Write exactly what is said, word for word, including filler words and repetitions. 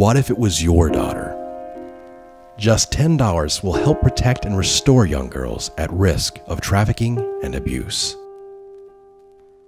what if it was your daughter? Just ten dollars will help protect and restore young girls at risk of trafficking and abuse.